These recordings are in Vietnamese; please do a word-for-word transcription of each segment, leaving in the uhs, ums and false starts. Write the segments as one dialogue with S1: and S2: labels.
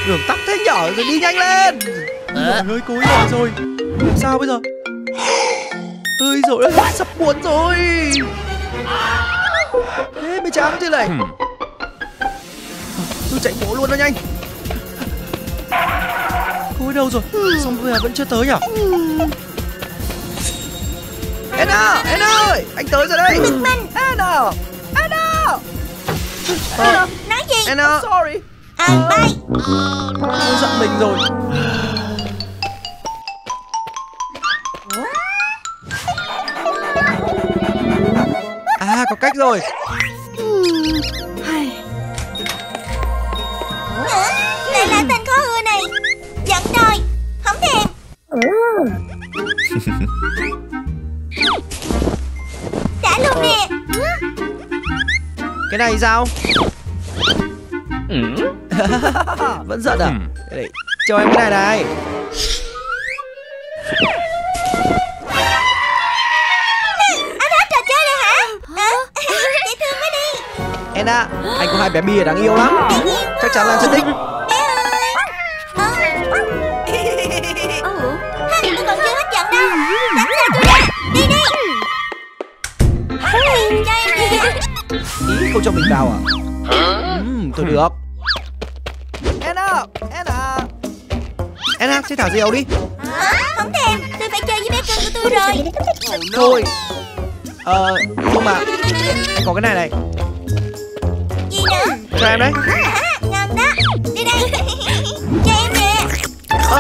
S1: Đường tắc thế nhỏ rồi, đi nhanh lên. Trời ơi, cô ấy gọi rồi. Làm sao bây giờ? Ơi rồi ơi, sắp buồn rồi. Thế mới chán thế này. Tôi chạy bộ luôn nó nhanh. Cô ấy đâu rồi? Sao bây giờ vẫn chưa tới nhỉ? Anna, Anna ơi, anh tới rồi đây.
S2: Bực mình.
S1: Anna, Anna.
S2: Ờ, nói gì?
S1: Anna, sorry.
S2: À, bay.
S1: Tôi giận mình rồi. À, có cách rồi.
S2: Hả? Lại là tên khó ưa này. Giận rồi, không thèm. Trả luôn nè.
S1: Cái này sao? Vẫn giận à? Đây, cho em cái này này.
S2: Anh hết trò chơi rồi hả? À, dễ thương quá đi.
S1: Anna, anh có hai bé bia đáng yêu lắm. Chắc chắn là em sẽ thích.
S2: Bé ơi. Ờ. Tôi còn chưa hết giận đâu. Đánh ra tôi ra. Đi đi. Cho em nè.
S1: Ý không cho mình vào à? Ừm, thôi được. Anna, Anna. Anna, chơi thả diều đi.
S2: Hả? Không thèm. Tôi phải chơi với bé cưng của tôi rồi.
S1: Thôi. Ờ, nhưng mà anh có cái này này.
S2: Gì nữa?
S1: Cho em đấy.
S2: À, ngon đó. Đi đây. Cho em nè.
S1: Ờ,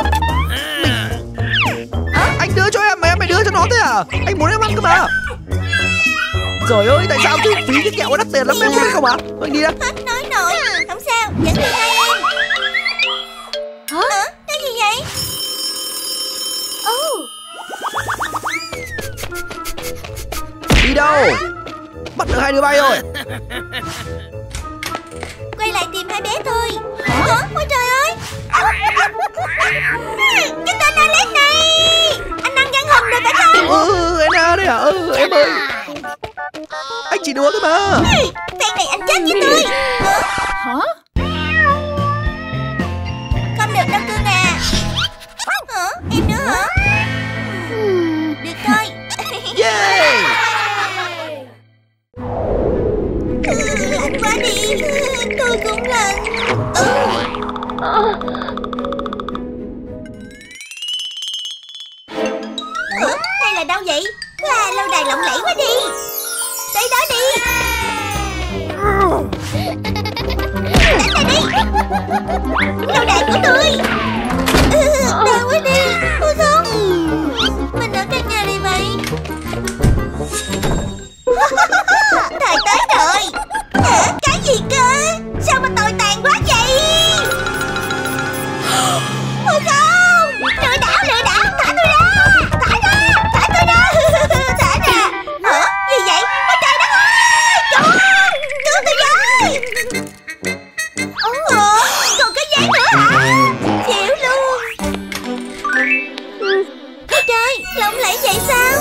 S1: anh đưa cho em mà em phải đưa cho nó thế à? Anh muốn em ăn cơ mà. Trời ơi, tại sao chứ phí cái kẹo nó đắt tiền lắm, em muốn không ạ? Thôi đi ra.
S2: Hết nói nổi. Không sao, vẫn thương hai em. Hả? Cái gì vậy? Oh.
S1: Đi đâu? Bắt được hai đứa bay rồi.
S2: Quay lại tìm hai bé thôi. Hả? Ôi trời ơi. Cái tên Alex này. Anh ăn gan hùm rồi phải không?
S1: Ừ, Anna đấy à? Ừ, em ơi. Anh chỉ đùa thôi mà.
S2: Phen này anh chết với tôi. Hả? Không được đâu cưng à. Hả? Em nữa hả? Được thôi.
S1: Yeah.
S2: Lạnh quá đi. Tôi cũng lạnh. Ủa? Hay là đâu vậy? Wow, lâu đài lộng lẫy quá đi. Tới đó đi. Đánh lại đi. Lâu đài của tôi. Đau quá đi. Ôi không. Mình ở căn nhà này vậy. Thời tới rồi. Hả? Cái gì cơ? Sao mà tồi tàn quá vậy? Ôi không. Lừa đảo, lừa đảo. Thả tôi ra. Thả ra. Thả tôi ra. Thả ra. Hả? Gì vậy? Ôi trời đất ơi. Cứu. Cứu tôi với. Ủa? Còn cái giấy nữa hả? Chịu luôn. Ôi trời. Lộng lẫy vậy sao?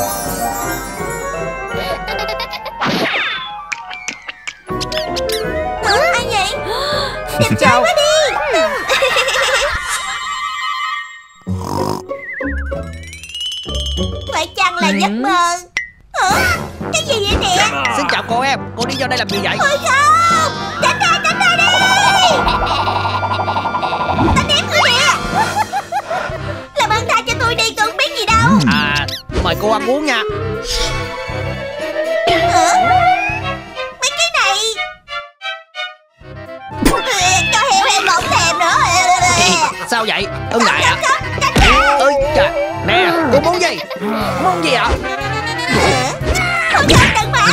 S2: Hả? Ai vậy? Đẹp trai quá đi. Phải chăng là giấc mơ? Hả? Cái gì vậy nè?
S1: Xin chào cô em, cô đi vô đây làm gì vậy?
S2: Ôi không. Tránh ra, tránh ra đi. Ta ném ngươi nè. Làm ơn tha cho tôi đi, tôi không biết gì đâu.
S1: À, mời cô ăn uống nha.
S2: Hả? Mấy cái này. Cho heo heo bỗng thèm nữa.
S1: Sao vậy? Ưng đại à?
S2: Không, tránh ra.
S1: Ơi trời, nè, cô muốn gì? Muốn gì ạ?
S2: Không dám đừng mà.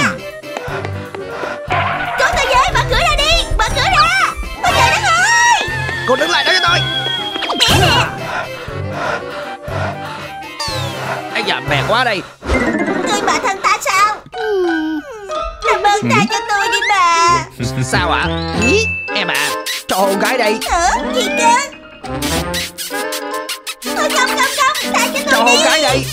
S2: Cứu tôi với, mở cửa ra đi. Mở cửa ra. Ôi trời đất ơi.
S1: Cô đứng lại đó cho tôi.
S2: Né nè.
S1: Ây da, mệt quá đây.
S2: Người mà thân ta sao? Làm ơn tha cho tôi đi bà.
S1: Sao ạ? Ý, em à, cho con gái đây.
S2: Hả? Gì cơ? Thôi không không không, tha cho tôi
S1: Cho
S2: đi.
S1: con gái đây.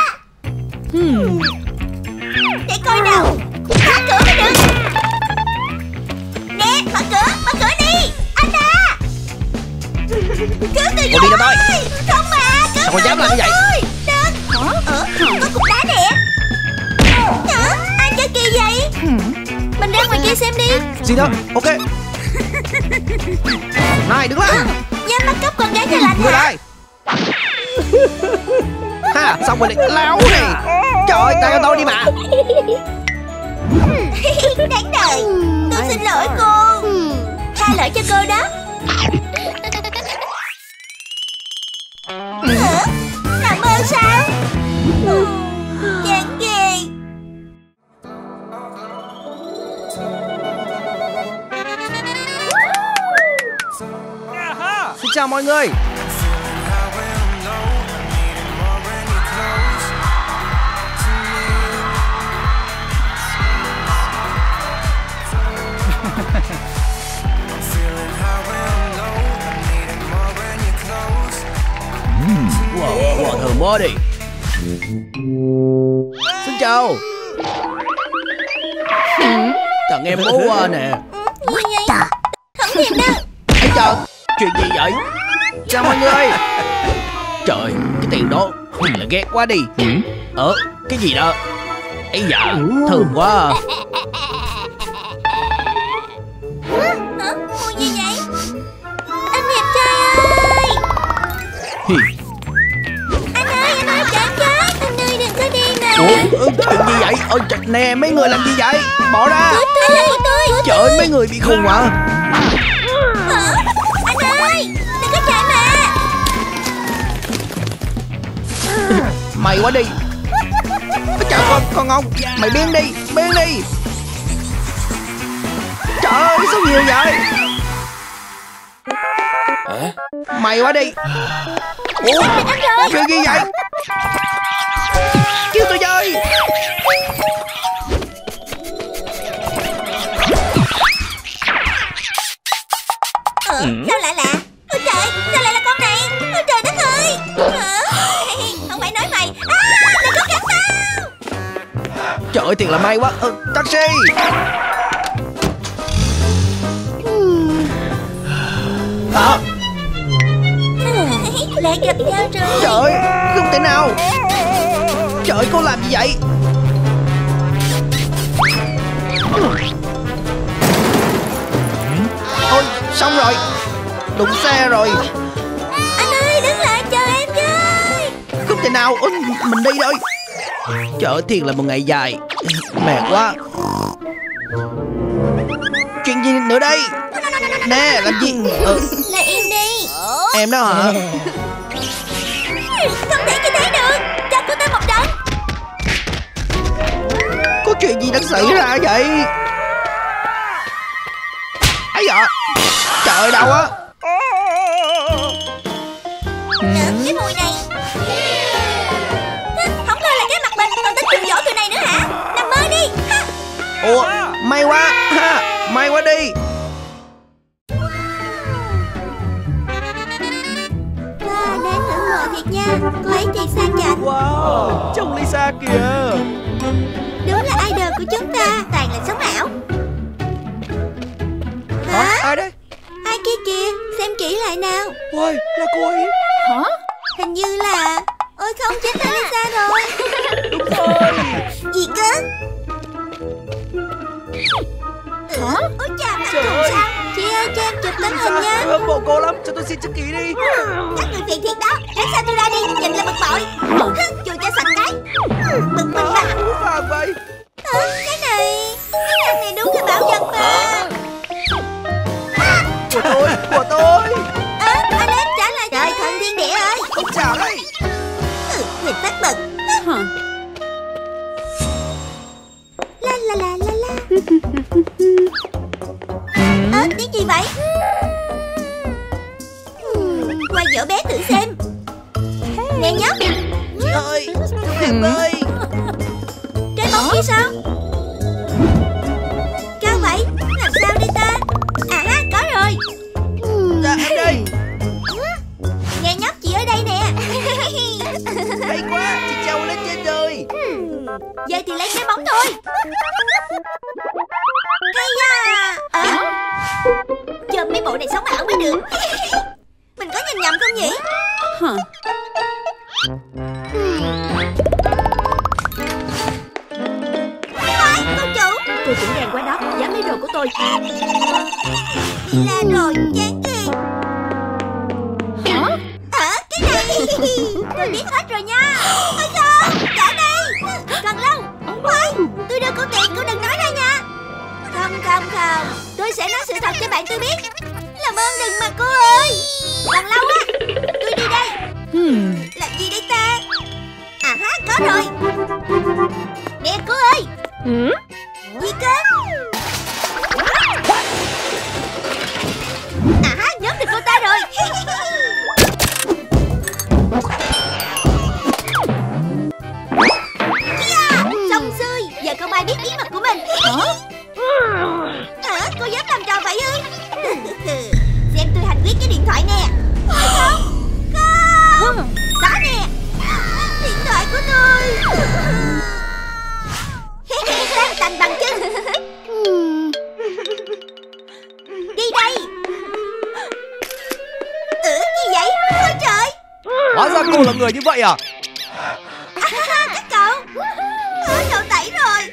S2: Để coi nào. Phá cửa mới được. Nè, mở cửa, mở cửa đi. Anh à.
S1: Cô đi cho tôi.
S2: Không mà.
S1: Sao cô dám làm như vậy?
S2: Đừng. Hả? Ờ, có cục đá nè. Hả? Ai chơi kỳ vậy? Mình ra ngoài kia xem đi.
S1: Gì đó? Ok. Này đứng lại.
S2: Dám bắt cóc con gái nhà lành
S1: Người
S2: hả?
S1: đây. Ha, xong rồi đi. Láo này. Trời ơi, tao cho tôi đi mà.
S2: Đáng đời. Tôi xin lỗi cô. Tha lỗi cho cô đó. Hả? Nằm mơ sao? Chán ghê.
S1: Xin chào mọi người. Wow, wow, thơm quá đi. Xin chào. Thằng em bố qua nè.
S2: Gì vậy? Không thèm đâu.
S1: Ê trời, chuyện gì vậy? Chào mọi người. Trời, cái tiền đó là ghét quá đi. Ờ, cái gì đó? Ây da, thơm quá.
S2: Hả? Mùi gì vậy? Anh đẹp trai ơi.
S1: Hi.
S2: Anh ơi, anh ơi, chán chết. Anh ơi, đừng có đi mà.
S1: Ủa, ừ, chuyện gì vậy? Ôi trời, nè, mấy người làm gì vậy? Bỏ ra.
S2: Của tôi là của tôi.
S1: Trời ơi, mấy người bị khùng hả?
S2: Hả? Anh ơi, đừng có chạy mà.
S1: Mày quá đi. Trời ơi, con ông, mày biến đi, biến đi. Trời ơi, sao nhiều vậy? Mày quá đi. Ủa, chuyện gì vậy? Kêu tôi chơi.
S2: Ờ, sao lạ lạ? Ôi trời, sao lại là con này? Ôi trời đất ơi. Hả? Không phải nói mày. À, đừng có cắn tao.
S1: Trời ơi, thiệt là may quá. Ừ, taxi. À,
S2: Lại gặp nhau rồi.
S1: trời ơi, không thể nào. Trời ơi, cô làm gì vậy? Ôi, xong rồi. Đụng xe rồi.
S2: Anh ơi, đứng lại chờ em với.
S1: Không thể nào. Ôi, mình đi thôi. Trời ơi, thiệt là một ngày dài. Mệt quá. Chuyện gì nữa đây? Nè, làm gì? Ừ,
S2: Là em đi.
S1: em đó hả?
S2: Không thể như thế được. Cho cô ta một trận.
S1: Có chuyện gì đang xảy ra vậy? Ấy dạ. Trời ơi, đau á.
S2: Nè, cái mùi này. Không ngờ là cái mặt mình còn tính dụ dỗ tụi này nữa hả? Nằm mơ đi. Ha.
S1: Ủa, may quá. Ha, may quá đi.
S2: Wow, đến ngưỡng mộ thiệt nha. Cô ấy thiệt sang chảnh.
S1: Wow, chồng Lisa kìa.
S2: Đúng là idol của chúng ta. Toàn là sống ảo.
S1: Hả?
S2: Hả?
S1: Ai đấy?
S2: Ai kia kìa. Xem kỹ lại nào.
S1: Ôi, là cô ấy.
S3: Hả?
S2: Hình như là... Ôi không, chính là Lisa rồi.
S1: Đúng rồi.
S2: Gì cơ?
S3: Hả?
S2: Ôi chà, mặt
S1: Trời
S2: cùng
S1: ơi.
S2: sao? Chị ơi, cho em chụp tấm hình nha.
S1: Tôi hâm mộ cô lắm, cho tôi xin chữ ký đi.
S2: Các người phiền thiệt đó. Tránh xa tôi ra đi, nhìn là bực bội. Chùi cho sạch cái. Bực mình mà.
S1: Phú phàng vậy.
S2: Hả? Cái này... Cái thằng này đúng là bảo vật mà.
S1: Của tôi, của tôi.
S2: Ơ, Alex trả lại. Trời, thần thiên địa ơi.
S1: Không trả đây.
S2: Ừ, nhìn phát bực.
S3: Hả?
S2: La la la la la. Ơ, tiếng gì vậy? Hmm, qua dỗ bé thử xem. Nè nhóc.
S1: Ơi, giúp em ơi.
S2: Trái bóng kia sao? Cao vậy? Làm sao đây ta? À ha, có rồi.
S1: Dạ, em đây.
S2: Nè nhóc, chị ở đây nè.
S1: Hay quá, chị treo lên trên rồi.
S2: Giờ thì lấy trái bóng thôi. Hay da. À, chờ mấy bộ này sống ảo mới được. Mình có nhìn nhìn nhầm không nhỉ?
S3: Hả?
S2: Phải, cô chủ.
S3: Cô cũng ghen quá đó, dám lấy đồ của tôi.
S2: Là rồi, chán ghê.
S3: Hả?
S2: Hả? Cái này tôi biết hết rồi nha. Ôi không, trả đây. Cần lâu. Khoan, tôi đưa cô tiền, cô đừng nói ra nha. Không, không, không. Tôi sẽ nói sự thật cho bạn tôi biết. Làm ơn đừng mà cô ơi. Cần lâu á. Tôi đi đây.
S3: Hmm.
S2: Làm gì đây ta? À ha, có rồi. Nè cô ơi.
S3: Ừ?
S2: Gì cơ? À ha, nhớ được cô ta rồi. Yeah, xong xuôi. Giờ không ai biết bí mật của mình.
S3: Hả?
S2: Hả? Cô dám làm trò vậy ư? Xem tôi hành quyết cái điện thoại nè. Phải không? Không. Đó nè. Điện thoại của tôi. Tan tành bằng chân. Đi đây. Ừ, gì vậy? Ôi trời.
S1: Hóa ra cô là người như vậy à?
S2: À, các cậu. Ừ, đồ tẩy rồi.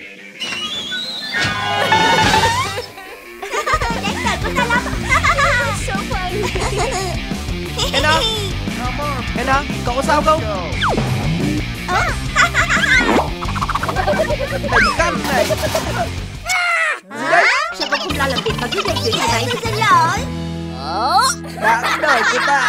S2: Đáng đời của ta lắm. Số phận.
S1: Anna, Anna, cậu có sao không?
S2: Ờ.
S1: Đừng căng này. Gì đấy?
S3: Sao con không lo làm việc mà cứ gây chuyện như vậy?
S2: Tôi xin lỗi.
S1: Đáng đời của ta.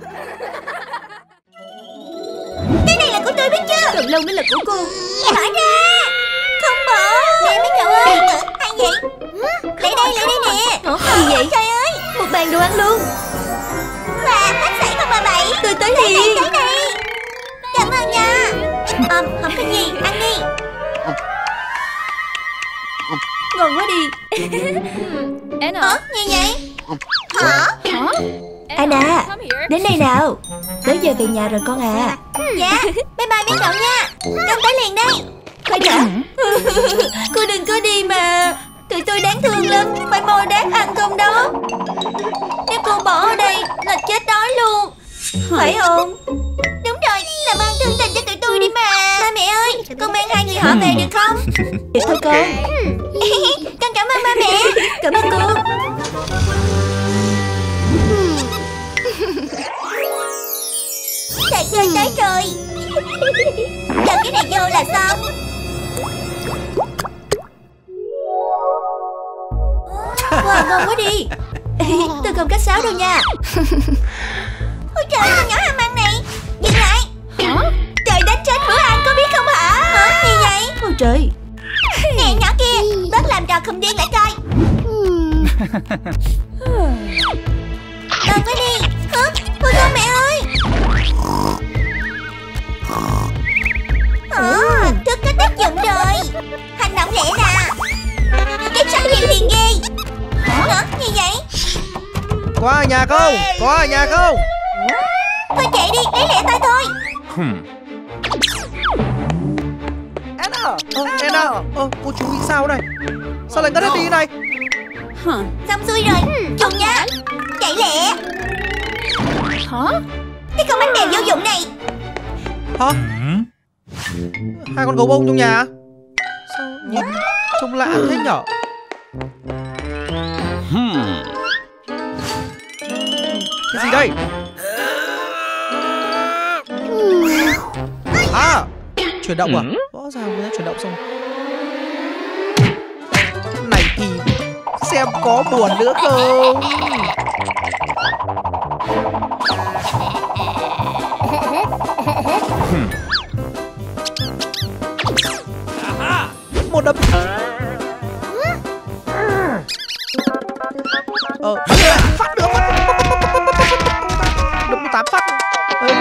S2: Cái này là của tôi biết chưa?
S3: Từ lâu mới là của cô.
S2: Mở ra. Không bỏ. Nè mấy cậu ơi. Ừ, hay vậy? Lại đây, lại đây nè.
S3: Hả? Gì vậy?
S2: Trời ơi.
S3: Một bàn đồ ăn luôn.
S2: Và khách sạn không bà Bảy.
S3: Tôi tới
S2: Tới
S3: liền.
S2: đây, tới đây. Cảm ơn nha. Ờ, không có gì, ăn đi.
S3: Ngon quá đi.
S2: Ủa, gì vậy? Hả?
S3: Hả?
S4: Anna, đến đây nào. Tới giờ về nhà rồi con à.
S2: Dạ, bye bye mấy cậu nha. Con tới liền đây.
S4: Khoan đã. Cô đừng có đi mà. Tụi tôi đáng thương lắm. Phải mua đát ăn không đó. Nếu cô bỏ ở đây là chết đói luôn. Phải không?
S2: Đúng rồi, làm ơn thương tình cho tụi tôi đi mà. Ba mẹ ơi, con mang hai người họ về được không?
S4: Được thôi con.
S2: Con cảm ơn ba mẹ.
S4: Cảm ơn cô.
S2: Trò chơi tới rồi. Giờ cái này vô là xong.
S4: Wow, ngon quá đi. Tôi không cách sáo đâu nha.
S2: Ôi trời, con nhỏ ham ăn này. Dừng lại.
S3: Hả?
S2: Trời đánh chết bữa ăn có biết không hả? Hả? Gì vậy?
S4: Ôi trời.
S2: Nè nhỏ kia, bớt làm trò không điên lại coi. Đừng có đi. Hả? Ôi con mẹ ơi. Ờ, thức có tác dụng rồi. Hành động lẹ nè. Cái sẵn liền liền ghê. Hả? Gì vậy?
S1: Có ở nhà không? Có ở nhà không?
S2: Thôi chạy đi, lấy lẹ tay thôi.
S1: Anna, ờ, Anna, ờ, cô chú bị sao đây? Sao lại ngất hết đi thế này?
S3: Hả?
S2: Xong xuôi rồi, chùng nha. Chạy lẹ.
S3: Hả?
S2: Cái con bánh bèo vô dụng này.
S1: Hả? Hai con gấu bông trong nhà? Sao nhìn trông lạ thế nhở? Cái gì đây? À, chuyển động à? Rõ ràng người ta chuyển động xong. Này thì xem có buồn nữa không? Một đấm. Ờ, phát nữa, phát. Đấm tám phát. Ừ.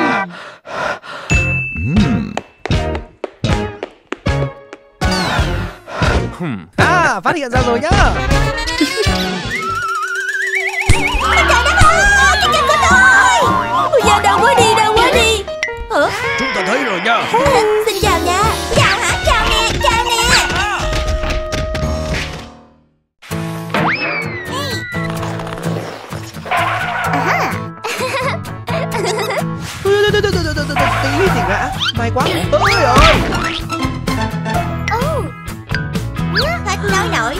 S1: À, phát hiện ra rồi nhá.
S2: Trời đất ơi, cái chân của tôi.
S4: Ôi da, đau quá đi, đau quá đi. Hả?
S1: Chúng ta thấy rồi nha.
S2: Xin chào nha. Chào hả? Chào nè, chào nè. Hey.
S5: thì ngã. May quá. Ôi ơi.
S2: Ồ, hết nói nổi.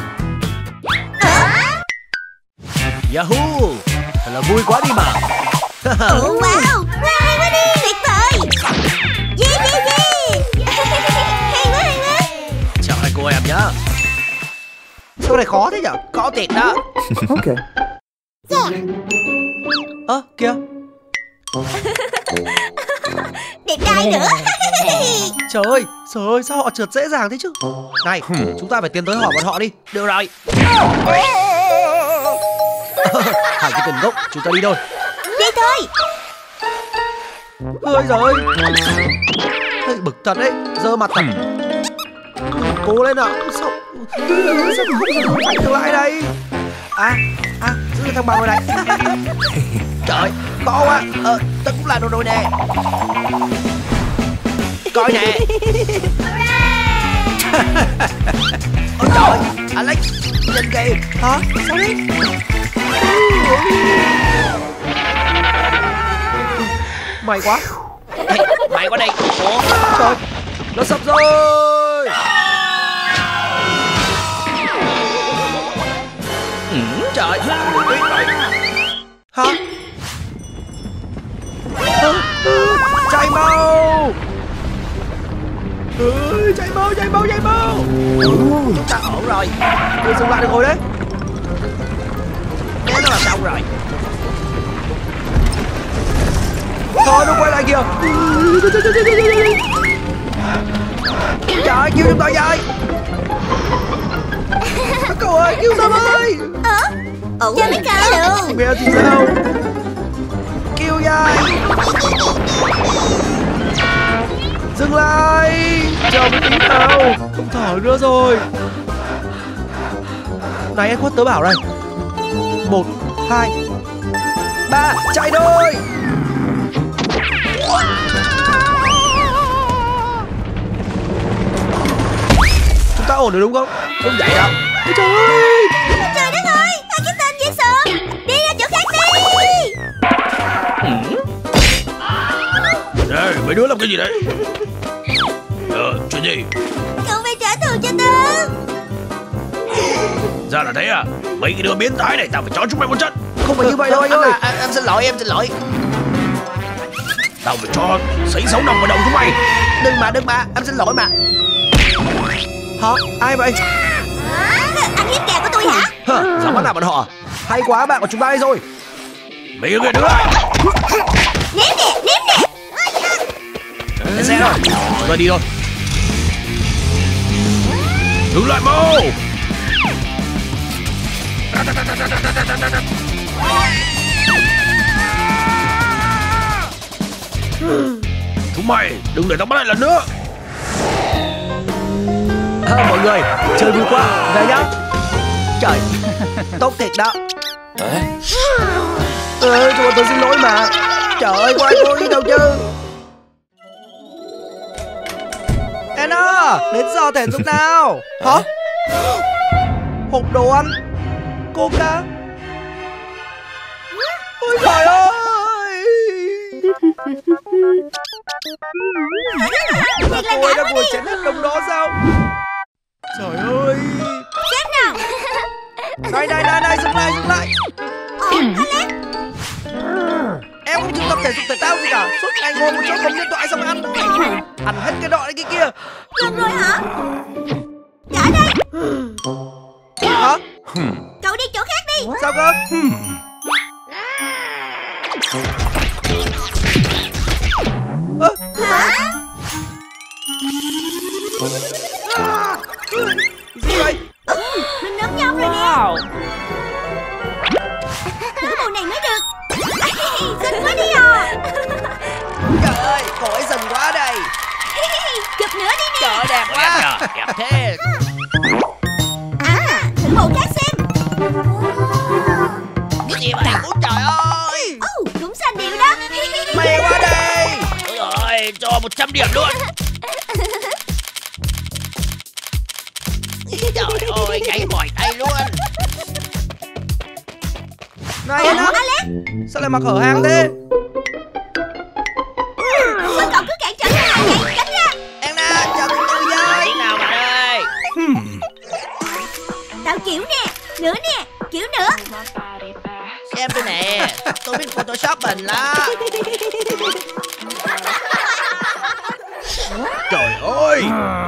S1: Yahoo, thật là vui quá đi mà.
S2: Ồ, wow, wow, hay quá đi, tuyệt vời. Yeah, yeah, yeah. Hay quá, hay quá.
S1: Chào hai cô em nhá.
S5: Sao này khó thế nhở?
S1: Khó thiệt đó.
S5: Ok. Ơ à, kìa.
S2: Đẹp trai nữa.
S5: Trời ơi, trời ơi, sao họ trượt dễ dàng thế chứ? Này, chúng ta phải tiến tới hỏi bọn họ đi.
S1: Được rồi. Hai cái tên ngốc, chúng ta đi thôi.
S2: Đi thôi.
S5: Ôi giời ơi. Hơi bực thật đấy, dơ mặt thật. Cố lên nào. Sao Sao không phải được lại đây? À, à, giữ thằng bằng rồi này.
S1: Trời, khó quá. Ờ, tớ cũng làm được rồi nè. Coi nè. Ôi trời, Alex, nhìn kìa.
S5: Hả? Sao đấy? May quá.
S1: Ê, mày qua đây. Ủa?
S5: Trời, nó sập rồi.
S1: Ừ, trời, tôi biết rồi.
S5: Hả? À, chạy mau. Ừ, chạy mau, chạy mau, chạy mau.
S1: Chúng ta ổn rồi.
S5: Tôi dừng lại được rồi đấy.
S1: Thế nó là xong rồi.
S5: Thôi nó quay lại kìa. Trời, kêu chúng tôi vậy. Các cậu ơi, kêu tôi ơi.
S2: Ờ, ủa, cho mấy cậu luôn.
S5: Mẹ thì sao? Kêu vậy. Dừng lại. Chờ một tí nào. Không thở nữa rồi. Này anh Khuất, tớ bảo đây. Một, hai, ba, chạy thôi. Chúng ta ổn rồi đúng không?
S1: Đúng vậy đó.
S5: Ôi trời ơi.
S2: Trời đất ơi, hai cái tên dễ sợ. Đi ra chỗ khác đi.
S1: Ê, mấy đứa làm cái gì đấy? Ờ, chuyện gì?
S2: Cậu phải trả thù cho tớ.
S1: Ra là thế à? Mấy cái đứa biến thái này tao phải cho chúng mày một trận.
S5: Không phải như vậy đâu anh ơi.
S1: À, em xin lỗi, em xin lỗi. Tao phải cho sấy sáu nòng vào đầu chúng mày. Đừng mà, đừng mà, em xin lỗi mà.
S5: Hả? Ai vậy?
S2: Anh hiếp kèo của tôi hả?
S5: Hả? Dám bắt nạt bọn họ à? Hay quá, bạn của chúng ta đây rồi.
S1: Mấy người đứng lại.
S2: Ném nè, ném nè.
S1: Lên xe rồi, chúng ta đi thôi. Đứng lại mau. Chúng mày đừng để tao bắt lại lần nữa.
S5: À, mọi người, chơi vui quá, về nhá. Trời, tốt thiệt đó. Ê, cho bọn tôi xin lỗi mà. Trời ơi, có ai cố ý đâu chứ. Anna, đến giờ thể dục nào. Hả? Hộp đồ ăn, Coca. Ôi trời ơi. Mà cô ấy đã ngồi chén hết đông đó sao? Trời ơi.
S2: Xếp nào.
S5: Này này này này, dừng lại, dừng lại.
S2: Ồ, Alex.
S5: Em không chịu tập thể dục thể thao gì cả. Suốt ngày ngồi một chỗ cầm điện thoại xong ăn thôi. Ăn hết cái nọ cái kia.
S2: Được rồi hả? Trả đây.
S5: Hả?
S2: Cậu đi chỗ khác đi.
S5: Sao cơ? Ơ?
S2: Hả?
S5: Gì vậy?
S2: Mình nấm nhau rồi nè. Thử bộ này mới được. Xinh quá đi à.
S5: Trời ơi, cô ấy dần quá đây.
S2: Chụp nữa đi nè.
S5: Trời ơi, đẹp quá.
S1: Đẹp thế.
S2: À, thử bộ khác xem.
S1: Cái gì vậy?
S5: Ôi trời ơi.
S2: Ồ, cũng xanh điệu đó.
S5: Mày quá đây.
S1: Ôi rồi, cho một trăm điểm luôn. Trời ơi, nhảy mỏi tay luôn.
S5: Này Anna,
S2: Alex,
S5: sao lại mặc hở hang thế?
S2: sao cậu cứ cản trở
S1: tôi biết Photoshop hình đó. Trời ơi.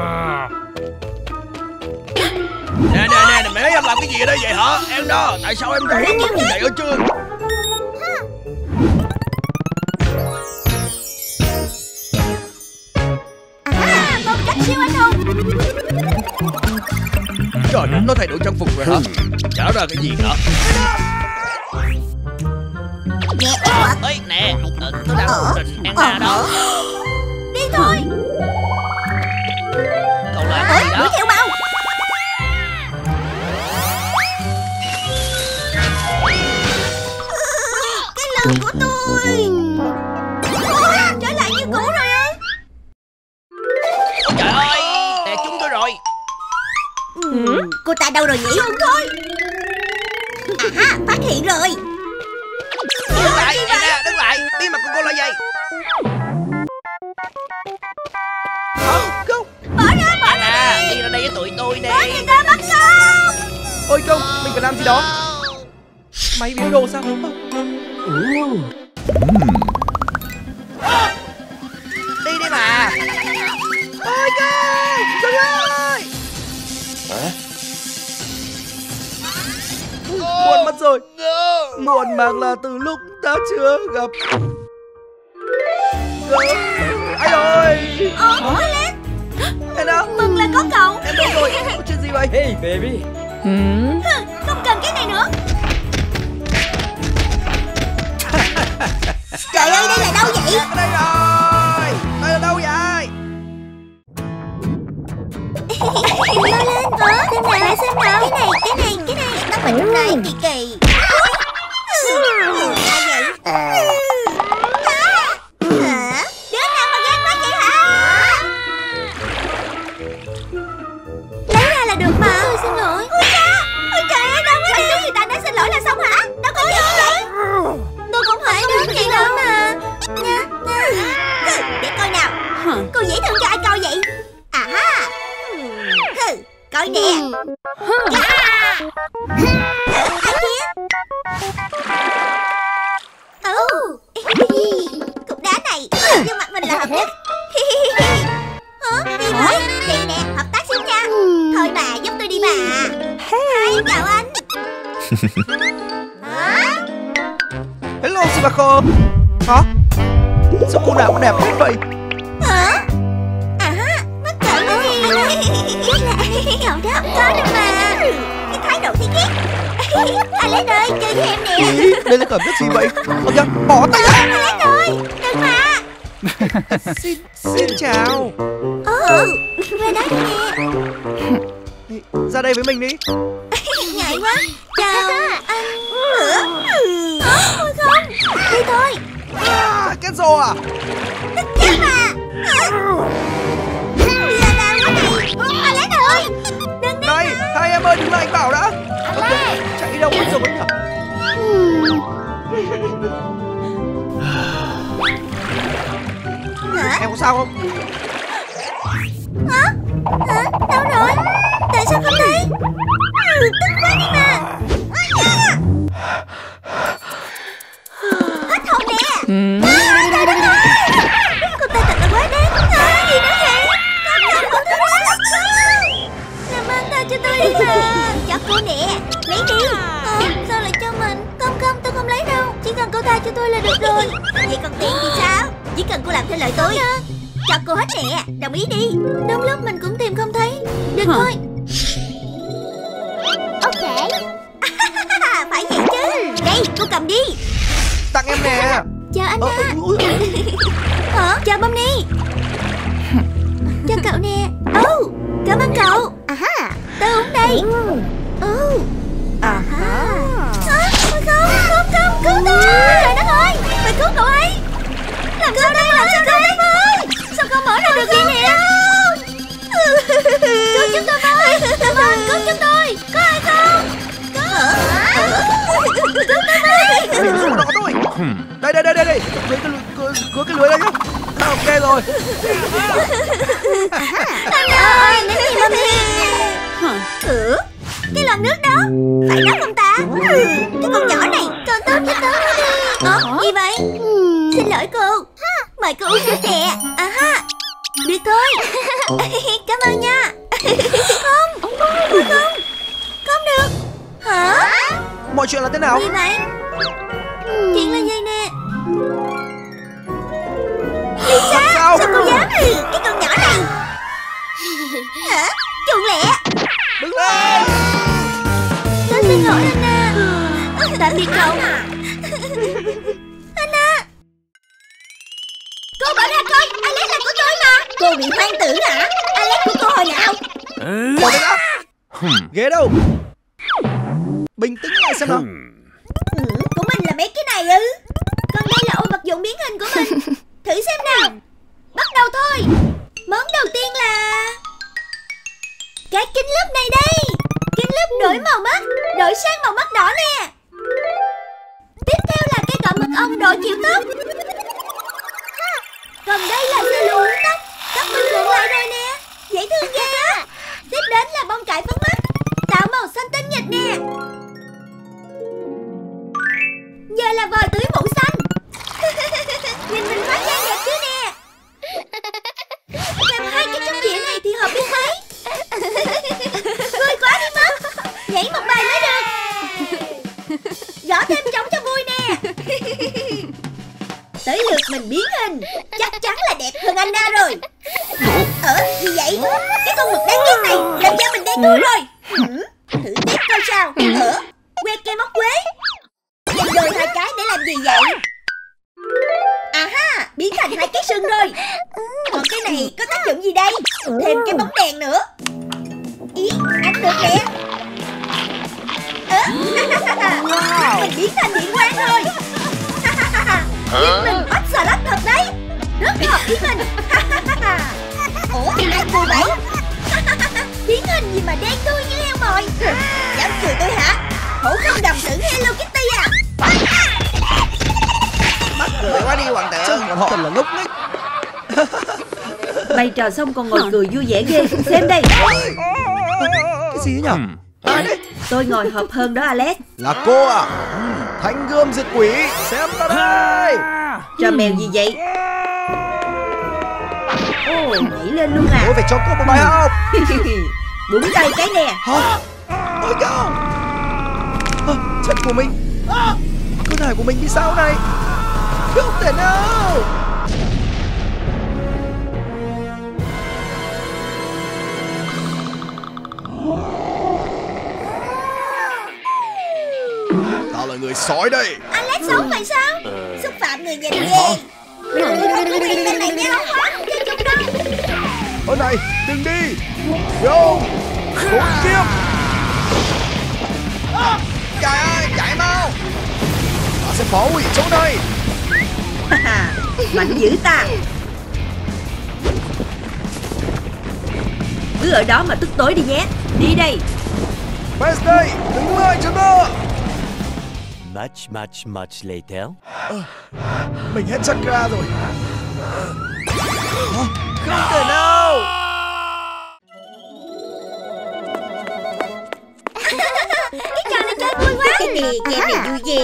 S1: Nè nè nè, mẹ thấy em làm cái gì ở đây vậy hả? Em đó, tại sao em rớt mất như vậy ở trường?
S2: À, một cách siêu anh hùng.
S1: Trời, nó thay đổi trang phục rồi hả? Chả ra cái gì cả.
S2: Nè em.
S1: Ê, nè, ờ, tôi đang một trình Anna đó.
S2: Đi thôi.
S1: Cậu làm cái gì
S2: Đuổi
S1: đó?
S2: theo mau. Cái lưng của tôi. Ủa, trở lại như cũ rồi á.
S1: Ôi trời ơi, nè chúng tôi rồi.
S2: Ừ, cô ta đâu rồi nhỉ? Không thôi. À ha, phát hiện rồi.
S1: Đứng lại, Anna, đứng lại. Bí mật của cô là gì?
S5: Không, không.
S2: Bỏ ra, bỏ ra.
S1: Anna, đi ra đây với tụi tôi đi.
S2: Bỏ người ta bắt không.
S5: Ôi không, mình phải làm gì đó. Máy biến đồ sao?
S1: Đi đi mà.
S5: Ôi không, dừng lại. Muộn mất rồi. Muộn màng là từ lúc ta chưa gặp. Ai ơi.
S2: Ồ, Alex,
S5: Em đâu?
S2: mừng là có cậu.
S5: Em đâu rồi? Có chuyện gì vậy?
S6: Hey baby.
S2: Không cần cái này nữa. Trời ơi, đây là đâu vậy?
S5: Ở đây rồi. Đây là đâu vậy?
S2: Leo lên. Ờ, xem nào, lại xem nào. Cái này, cái này, cái này. Tóc mình trong này, kỳ kỳ. Ai vậy? Hả? Đứa nào mà ghen quá vậy hả? Lấy ra là được mà. Ôi, xin lỗi. Ôi cha, ôi trời ơi, đâu có gì ta đã xin lỗi là xong hả? Đâu có gì vậy? Tôi cũng phải đơn vậy nữa mà. Nha, nha. Để coi nào. Cô dễ thương cho ai coi vậy? À ha. Hừ, coi nè. À. Ai kia? Ồ, cục đá này vô mặt mình là hợp nhất. Hả? Đi thôi. Đi nè, hợp tác xíu nha. Thôi bà, giúp tôi đi bà. Hi, chào anh. Hả?
S5: Hello Subako. Hả? Sao cô nào cũng đẹp hết vậy?
S2: Hả? À ha, mất cậu rồi. Chắc là cậu đó không có đâu mà. Cái thái độ thì ghét. Alex ơi, chơi với em nè.
S5: Ý, đây là cảm giác gì vậy? Ơ kìa, bỏ tay ra.
S2: Alex ơi, đừng mà.
S5: Xin, xin chào.
S2: Ồ, về đó nè.
S5: Ê, ra đây với mình đi.
S2: Ngại quá. Chào anh. Hả? Ôi không, đi thôi.
S5: À, Kenzo à?
S2: Tức chết mà. Là nào quá này. Alex ơi, đừng đi.
S5: Này, hai em ơi, đừng lại anh bảo đã. Ơ kìa, chạy đâu mất rồi nhỉ?
S2: Hả?
S5: Em có sao không?
S2: Hả? Hả? Đâu rồi? Tại sao không thấy? Ừ, tức quá đi mà. Hết hồn nè. À, trời đất ơi. Cô ta thật là quá đáng. À, gì nữa vậy? Con không có thương lắm. Làm ơn tha cho tôi đi mà. Cho cô nè. Lấy đi. Ờ, sao lại cho mình? Không không, tôi không lấy đâu. Chỉ cần cô tha cho tôi là được rồi. Vậy còn tiền thì sao? Chỉ cần cô làm theo lời tôi. Cho cô hết nè, đồng ý đi. Đúng lúc mình cũng tìm không thấy. Được
S3: Hả?
S2: thôi. Ok. Phải vậy chứ. Đây, cô cầm đi.
S5: Tặng em nè.
S2: Chào anh
S5: Ờ,
S2: đó.
S5: ui, ui.
S2: Hả? Chào Bonnie. Cho cậu nè. Ồ, cảm ơn cậu. À ha, tôi uống đây. Ồ. À ha. Hả? Ôi không, không, không, cứu tôi. Trời đất ơi, phải cứu cậu ấy. Làm sao đây, làm sao đây? Sao con mở ra được vậy nè? Cứu chúng tôi với. Cảm ơn, cứu chúng tôi. Có ai không? Có. Cứu tôi với.
S5: Đừng xuống đó có tôi. Đây, đây, đây, đây, đây. Cưới cái, cưới, cưới cái lưới đây nhá. À, ok rồi.
S2: Anh ơi, lấy gì làm gì?
S3: Hả?
S2: Ừ, cái lon nước đó. Phải đó không ta? Ừ, cái con nhỏ này, con tốt cho tớ đi. Ờ, gì vậy? Xin lỗi cô. Mời cô uống nước nè. À ha. Được thôi. Cảm ơn nha. Không, không, không, không được. Hả?
S5: Mọi chuyện là thế nào?
S2: Gì vậy? Chuyện là gì nè? Lisa,
S5: sao?
S2: sao cô dám? Cái con nhỏ này. Hả? Chuồn lẹ.
S5: Đứng lên.
S2: Tớ xin lỗi Anna. Tạm biệt cậu. Anna. Cô bỏ ra coi, Alex là của tôi mà. Cô bị hoang tưởng hả? Alex của cô hồi nào?
S5: Bỏ tay đã. Ghế đâu? Bình tĩnh lại xem nào.
S2: Ừ, của mình là mấy cái này ư? Còn đây là ô vật dụng biến hình của mình. Thử xem nào. Bắt đầu thôi. Món đầu tiên là cái kính lúp này đây. Kính lúp đổi màu mắt, đổi sang màu mắt đỏ nè. Tiếp theo là cái gọng mật ong độ chịu tóc. Còn đây là sơ lụ uốn tóc. Tóc mình cuộn lại rồi nè. Dễ thương ghê á. Tiếp đến là bông cải phấn mắt, tạo màu xanh tinh nghịch nè. Giờ là vòi tưới mũ xanh. Nhìn mình hóa trang đẹp chưa nè. Làm hai cái trong dĩa này thì hợp biết mấy. Vui quá đi mất. Nhảy một bài mới được. Gõ thêm trống cho vui nè. Tới lượt mình biến hình. Chắc chắn là đẹp hơn Anna rồi. Ờ, gì vậy? Cái con mực đáng ghét này làm da mình đen đuôi rồi. Ừ, thử test coi sao. Ờ, que cây móc quế. Dành đôi hai cái để làm gì vậy? À ha, biến thành hai cái sừng rồi. Còn cái này có tác dụng gì đây? Thêm cái bóng đèn nữa. Ý, ăn được nè. Ờ, mình biến thành điện quang rồi. Mình hot salad thật đấy. Rất hợp với mình. Ủa, ai cười vậy? Biến hình gì mà đen thui như heo mồi. Dám cười tôi hả? Hổ không đồng tử Hello Kitty à?
S5: Mắc cười quá đi hoàng tử. Chân bọn họ thật là ngốc nghếch.
S4: Bày trò xong còn ngồi cười vui vẻ ghê. Xem đây.
S5: Cái gì nhỉ? Ai đấy?
S4: Tôi ngồi hợp hơn đó Alex.
S5: Là cô à? Thanh gươm diệt quỷ. Xem ta đây.
S4: Trò mèo gì vậy? Ồ, nhảy lên luôn à.
S5: Tôi phải cho cô một bài học.
S4: Búng tay cái nè.
S5: Hả? Ôi không. À, chân của mình. À, cơ thể của mình bị sao này? Không thể nào. Tao là người sói đây.
S2: Alex sống phải sao? Xúc phạm người nhìn ghê. Đừng có cứ bị tên này nha. Hóa không chơi chung đâu.
S5: Ôi này, đừng đi. Vô. Khốn kiếp. À, trời ơi, chạy mau. Ta sẽ phá hủy chỗ này.
S4: Mạnh dữ ta. Cứ ở đó mà tức tối đi nhé. Đi đây.
S5: Best đây, đứng lại cho ta.
S6: Much, much, much later.
S5: À, mình hết chakra rồi. À, không thể nào.
S2: Cái trò này chơi vui quá. Cái gì, game này vui gì?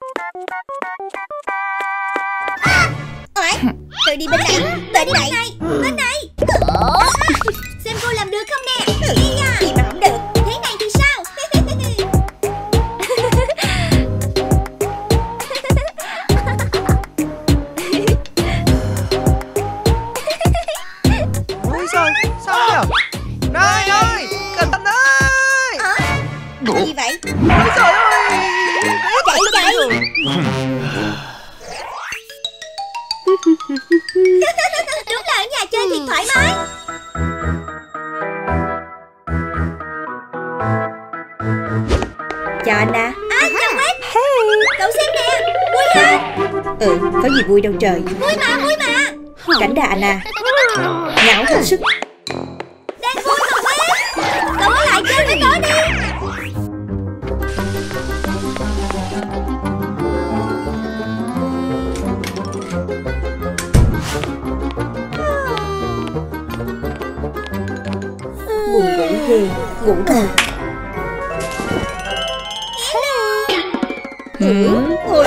S2: À, ôi, tôi đi bên này, tôi đi bên này, bên này. Xem cô làm được không nè. Gì à? Gì mà không được. Thế này thì sao?
S5: Ôi giời, sao nhỉ? Này ơi, cẩn thận ơi.
S2: Ờ, gì vậy?
S5: Ôi giời ơi.
S2: Chạy chạy. Đúng là ở nhà chơi thì thoải mái.
S4: Chào Anna.
S2: À, chào Quét. Cậu xem nè, vui không?
S4: Ừ, có gì vui đâu trời.
S2: Vui mà, vui mà.
S4: Cảnh đà Anna. Ngáo hết sức.
S2: Đang vui mà Quét. Cậu ở lại chơi với tớ đi.
S4: Buồn ngủ ghê. Ngủ thôi.
S2: Ừ, hồi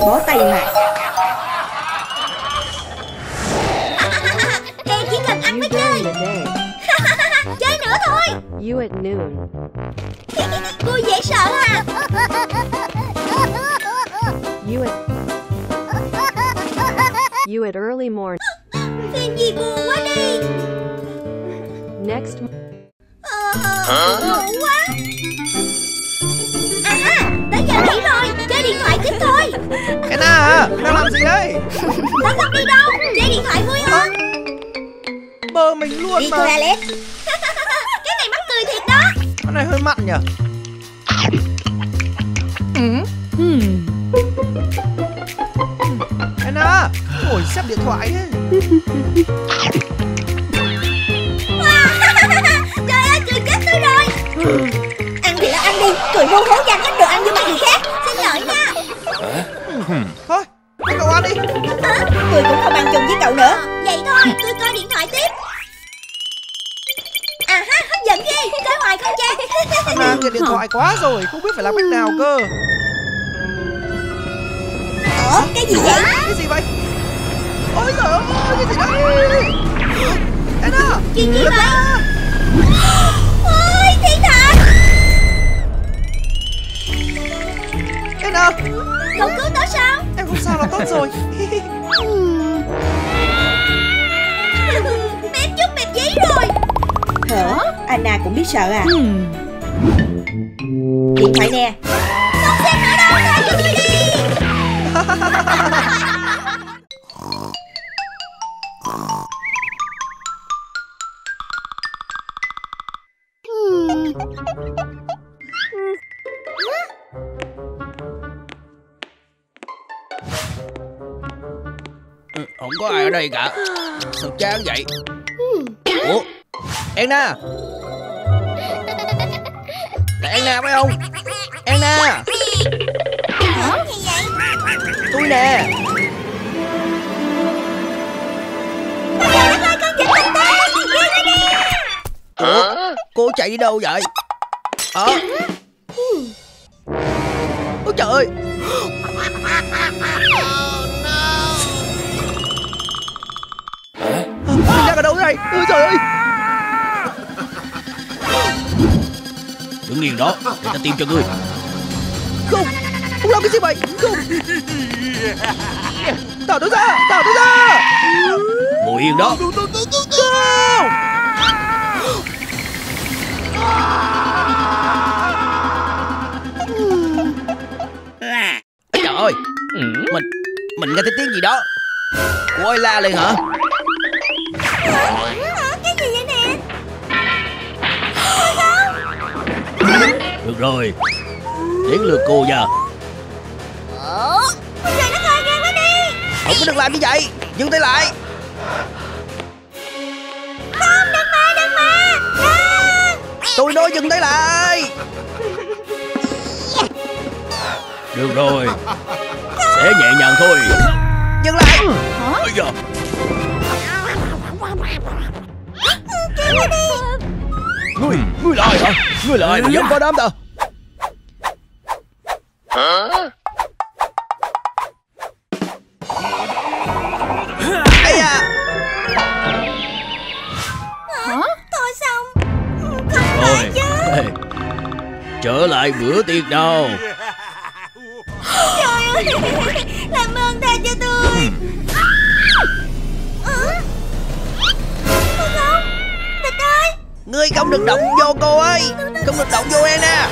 S4: bó tay mà.
S2: Em chỉ cần ăn mới chơi. Chơi nữa thôi.
S7: You at noon.
S2: Cô dễ sợ à.
S7: You at You at early morning.
S2: Phim gì buồn quá đi.
S7: Next.
S2: Ờ, buồn quá. À, tới giờ nghỉ rồi. Chơi điện thoại tiếp thôi.
S5: Anna à, đang làm gì đấy?
S2: Tao không đi đâu. Chơi điện thoại vui hơn.
S5: Bơ mình luôn
S2: Đi
S5: mà.
S2: thôi Alex. Cái này mắc cười thiệt đó.
S5: Cái này hơi mặn nhỉ. Anna, ngồi xem điện thoại ấy.
S2: Trời ơi, cười chết tôi rồi. Ăn thì là ăn đi. Cười hô hố dành hết đồ ăn vô mặt người khác. Xin lỗi nha.
S5: Thôi, để cậu ăn đi.
S2: Hả?
S4: Tôi cũng không ăn chung với cậu nữa.
S2: Vậy thôi, tôi coi điện thoại tiếp. À ha, hấp dẫn ghê. Coi hoài không chán.
S5: Anna nghiện điện thoại quá rồi, không biết phải làm cách nào cơ.
S2: Ủa, cái gì vậy?
S5: Cái gì vậy? Ôi giời ơi, cái gì đấy? Anna,
S2: Chuyện gì vậy? Ôi, thiên thần.
S5: Anna,
S2: Cậu cứu tớ sao?
S5: em không sao là tốt rồi.
S2: Mép chút mẹp giấy rồi.
S4: Hả? Anna cũng biết sợ à? Điện thoại nè.
S2: Không xem nữa đâu, tha cho tôi đi.
S1: Ừ, không có ai ở đây cả. Sao chán vậy? Ủa, Anna, là Anna phải không? Anna,
S2: Hả? Gì vậy?
S5: tôi nè.
S2: Trời đất ơi, con vịt mình tới. Ghê quá đi.
S1: ủa, cô chạy đi đâu vậy? Ờ. Ôi trời ơi. Mình đang ở đâu thế này? Ôi trời ơi. Đứng yên đó, để ta tìm cho ngươi.
S5: Không, không làm cái gì vậy? Không. Thả tôi ra, thả tôi ra.
S1: Ngồi yên đó.
S5: Không.
S1: Ê, trời ơi, mình mình nghe thấy tiếng gì đó. Cô ơi, la lên hả?
S2: Hả? Cái gì vậy nè?
S1: Được rồi, đến lượt cô giờ.
S2: Trời đất ơi, ghê quá đi.
S1: Không có được làm như vậy. Dừng tay lại.
S2: Không, đừng mà, đừng mà. Đừng.
S1: Tôi nói dừng tay lại. Được rồi, sẽ nhẹ nhàng thôi. Dừng lại. Bây giờ Ngươi, ngươi lại hả? Ngươi lại mà dám có đám ta? Ây da.
S2: Thôi xong. Không phải
S1: Rồi,
S2: chứ.
S1: trở lại bữa tiệc nào.
S2: Trời ơi. Làm ơn tha cho tôi. Ờ? Không không. Thịt ơi.
S1: Ngươi không được động vô cô ơi. Không được động vô em nè.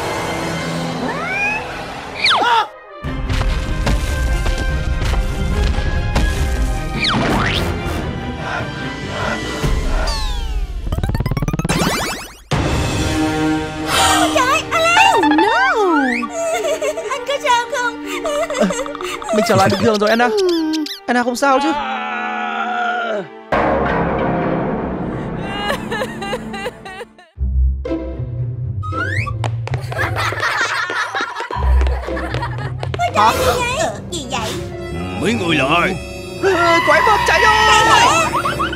S2: Trời, Alex. Oh no. Anh có sao không?
S5: Mình trở lại bình thường rồi Anna. Anna không sao chứ? Hả?
S2: Ờ, gì vậy?
S1: Mấy người lại.
S5: Quái vật chạy ơi!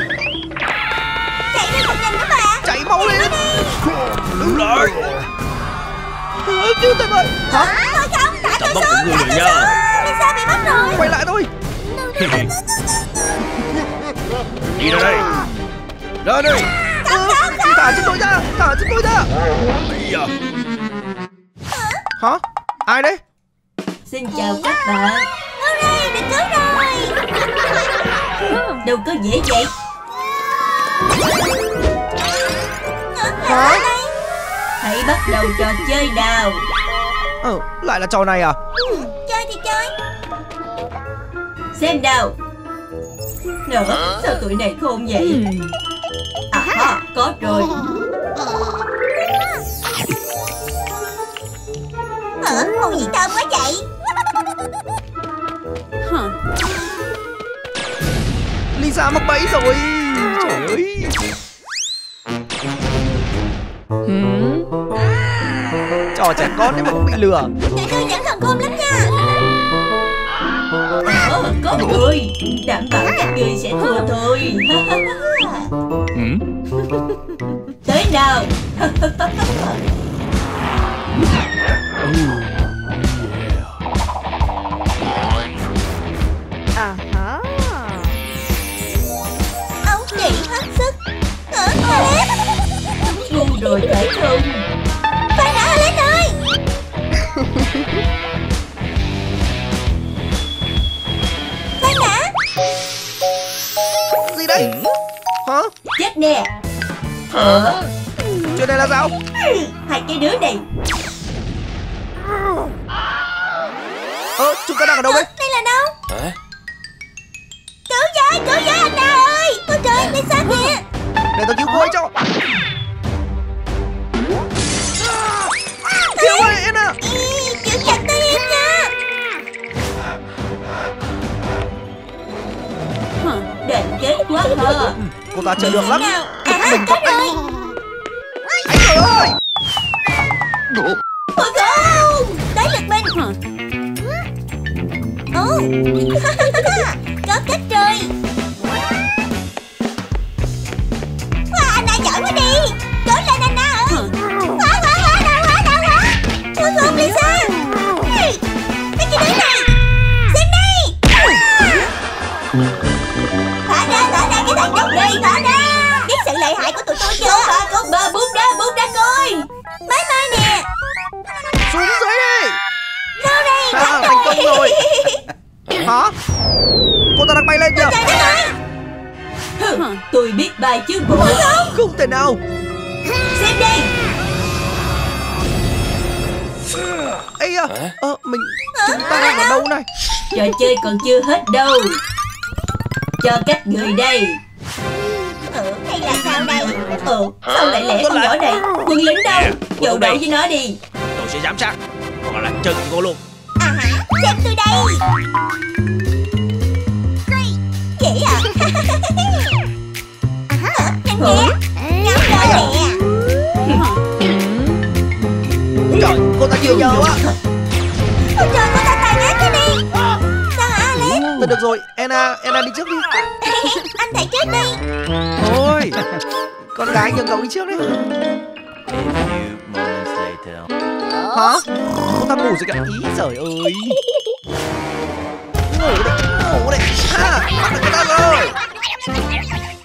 S2: Chạy đi thật nhanh đó bà.
S5: Chạy mau lên!
S1: Đứng lại.
S5: Cứu tôi với! Hả?
S2: Thôi không, thả
S1: Ta
S2: tôi
S1: bắt
S2: xuống,
S1: được ngươi
S2: thả
S1: rồi
S2: tôi
S1: nha.
S2: xuống. Lisa bị mất rồi.
S5: Quay lại thôi.
S1: Đi ra đây. Ra đây.
S2: Không không không.
S5: Thả chúng tôi ra. Thả chúng tôi ra.
S1: Bây giờ.
S5: Hả? Ai đấy?
S4: Xin chào các bạn.
S2: Hurray, được cứu rồi.
S4: Đâu có dễ vậy.
S5: Hả?
S4: Hãy bắt đầu trò chơi nào.
S5: Ừ, lại là trò này à?
S2: Chơi thì chơi.
S4: Xem nào. Nữa, sao tụi này khôn vậy? À, à có rồi.
S2: Hả? Mùi gì thơm quá vậy?
S3: Hả?
S5: Lisa mắc bẫy rồi. Trời ơi.
S3: Hmm?
S5: Trò trẻ con nhưng mà cũng bị lừa.
S2: Tụi tôi vẫn còn khôn lắm nha.
S4: Ờ, có người. Đảm bảo các người sẽ thua thôi.
S1: Ừ?
S4: Tới nào.
S7: À hả?
S2: Ông chị hết sức. Hả? Alex.
S4: Ngu rồi phải không?
S2: Phải đã Alex ơi. Phải đã.
S5: Gì đấy? Hả?
S4: Chết nè. Ờ,
S5: Chuyện này là sao?
S4: hai cái đứa này.
S5: Ơ, chúng ta đang ở đâu đấy?
S2: Đây là đâu?
S1: Hả?
S2: Cứu với, cứu với Anna ơi. Ôi trời, Lisa kìa.
S5: Để tôi cứu cô ấy cho. Cứu ơi, Anna.
S2: Ý, giữ chặt tay em nha.
S4: Đoàn kết quá hả?
S5: Cô ta chơi được lắm.
S2: Nào, à,
S5: Mình
S2: có
S5: có anh.
S2: rồi.
S5: Anh trời ơi.
S2: Ôi không. Tới lượt mình.
S3: Hả?
S2: Ồ. Có cách rồi. Wow, Anna giỏi quá đi. Cố lên Anna ơi. Quá quá quá quá quá quá quá. Ôi không Lisa. Cái gì đấy này. Xem đây. Thả ra, thả ra cái thằng nhóc này, thả ra. Biết sự lợi hại của tụi tôi chưa?
S4: Có ba, có ba, bút ra, bút ra coi.
S2: Bye bye nè.
S5: Xuống dưới đi.
S2: Đâu đây?
S5: À,
S2: Thắng
S5: thành công rồi. Hả? Cô ta đang bay lên kìa.
S2: Trời đất ơi.
S4: Hừ, tôi biết bài chứ bộ.
S5: Không thể nào.
S4: Xem đây.
S5: Ây à. Ờ, mình... Chúng ta đang ở đâu này?
S4: Trò chơi còn chưa hết đâu. Cho các người đây.
S2: Ừ, hay là sao đây?
S4: Ừ, sao lại lẻ con nhỏ này? Quân lính đâu? Dậu đậu với nó đi.
S1: Tôi sẽ giám sát. Hoặc là chân cô luôn.
S2: À hả? Xem tôi đây. Vậy à? À hả? Nhanh nè. Ngắm rồi nè.
S5: Trời, cô ta nhiều giờ quá.
S2: Ôi trời, cô ta tài ác thế đi. Sao hả Alex?
S5: Thôi được rồi, Anna, Anna đi trước đi.
S2: Anh thấy trước đi.
S5: Thôi, con gái nhường cậu đi trước đấy.
S6: A few moments later.
S5: Hả? Cô ta ngủ rồi kìa. Ý giời ơi. Ngủ đấy, ngủ đấy. Ha, bắt được cô ta rồi.